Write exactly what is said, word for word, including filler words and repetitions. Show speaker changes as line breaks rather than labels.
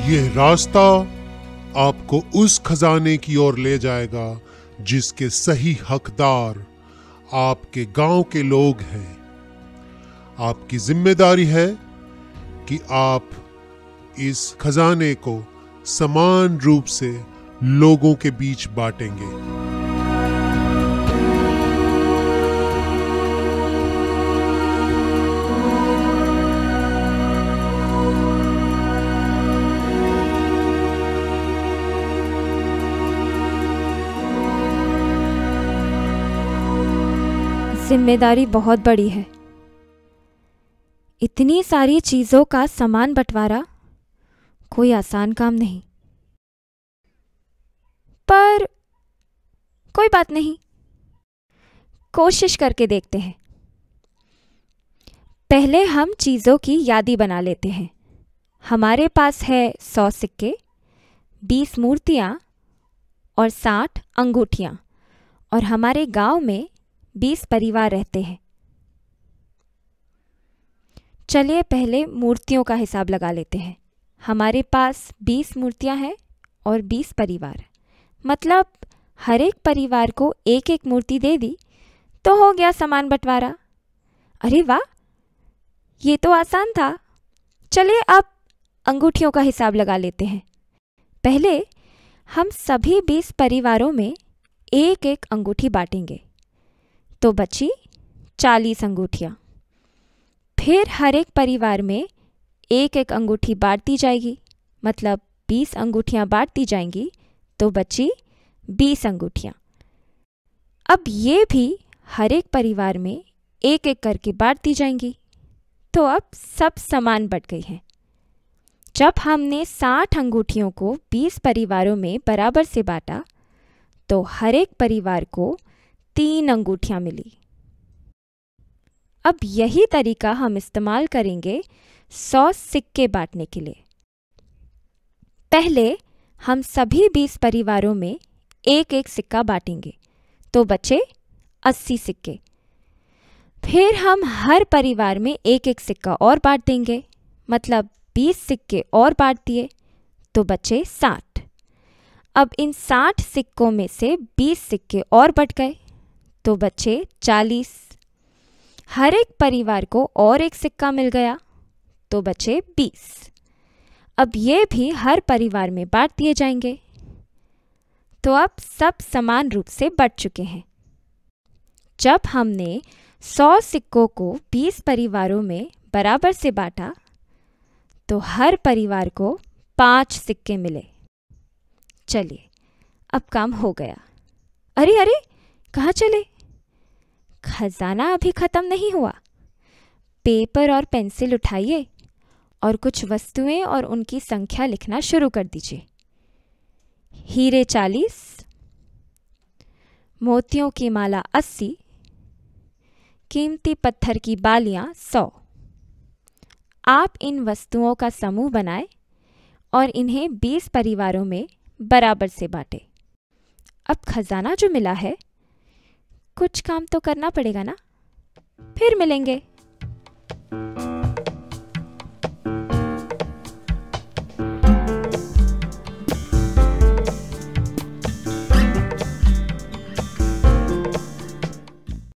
यह रास्ता आपको उस खजाने की ओर ले जाएगा जिसके सही हकदार आपके गांव के लोग हैं। आपकी जिम्मेदारी है कि आप इस खजाने को समान रूप से लोगों के बीच बांटेंगे।
जिम्मेदारी बहुत बड़ी है। इतनी सारी चीजों का सामान बंटवारा कोई आसान काम नहीं, पर कोई बात नहीं, कोशिश करके देखते हैं। पहले हम चीजों की यादी बना लेते हैं। हमारे पास है सौ सिक्के, बीस मूर्तियां और साठ अंगूठियां, और हमारे गांव में बीस परिवार रहते हैं। चलिए पहले मूर्तियों का हिसाब लगा लेते हैं। हमारे पास बीस मूर्तियां हैं और बीस परिवार, मतलब हर एक परिवार को एक एक मूर्ति दे दी तो हो गया सामान बंटवारा। अरे वाह, ये तो आसान था। चलिए अब अंगूठियों का हिसाब लगा लेते हैं। पहले हम सभी बीस परिवारों में एक एक अंगूठी बांटेंगे, तो बची चालीस अंगूठियां। फिर हर एक परिवार में एक एक अंगूठी बांटती जाएगी, मतलब बीस अंगूठियां बांटती जाएंगी तो बची बीस अंगूठियां। अब ये भी हर एक परिवार में एक एक करके बांटती जाएंगी, तो अब सब समान बट गई हैं। जब हमने साठ अंगूठियों को बीस परिवारों में बराबर से बांटा तो हर एक परिवार को तीन अंगूठियां मिली। अब यही तरीका हम इस्तेमाल करेंगे सौ सिक्के बांटने के लिए। पहले हम सभी बीस परिवारों में एक एक सिक्का बांटेंगे, तो बचे अस्सी सिक्के। फिर हम हर परिवार में एक एक सिक्का और बांट देंगे, मतलब बीस सिक्के और बांट दिए तो बचे साठ। अब इन साठ सिक्कों में से बीस सिक्के और बट गए तो बचे चालीस। हर एक परिवार को और एक सिक्का मिल गया तो बचे बीस। अब ये भी हर परिवार में बांट दिए जाएंगे, तो अब सब समान रूप से बट चुके हैं। जब हमने सौ सिक्कों को बीस परिवारों में बराबर से बांटा तो हर परिवार को पांच सिक्के मिले। चलिए अब काम हो गया। अरे अरे, कहाँ चले? खजाना अभी खत्म नहीं हुआ। पेपर और पेंसिल उठाइए और कुछ वस्तुएं और उनकी संख्या लिखना शुरू कर दीजिए। हीरे चालीस, मोतियों की माला अस्सी, कीमती पत्थर की बालियां सौ। आप इन वस्तुओं का समूह बनाएं और इन्हें बीस परिवारों में बराबर से बांटें। अब खजाना जो मिला है, कुछ काम तो करना पड़ेगा ना? फिर मिलेंगे।